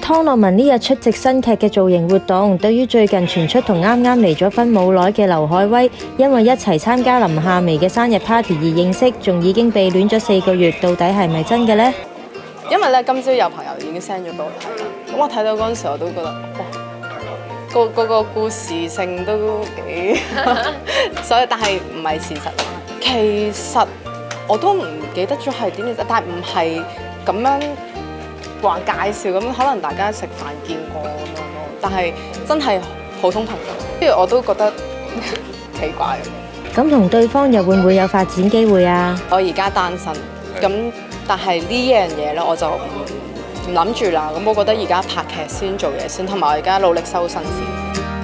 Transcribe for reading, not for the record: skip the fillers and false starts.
湯洛雯呢日出席新劇嘅造型活動，對於最近傳出同啱啱離咗婚冇耐嘅劉愷威，因為一齊參加林夏薇嘅生日 party 而認識，仲已經被戀咗4個月，到底係咪真嘅呢？ 因為咧今朝有朋友已經 send 咗俾我睇啦，咁我睇到嗰陣時我都覺得哇，嗰個故事性都幾，所以但係唔係事實。其實我都唔記得咗係點，但係唔係咁樣話介紹咁，可能大家食飯見過咁樣咯。但係真係普通朋友，跟住我都覺得奇怪咁。 咁同對方又會唔會有發展機會啊？ 我而家單身，咁但係呢樣嘢咧我就唔諗住啦。咁我覺得而家拍劇先做嘢先，同埋我而家努力收身先。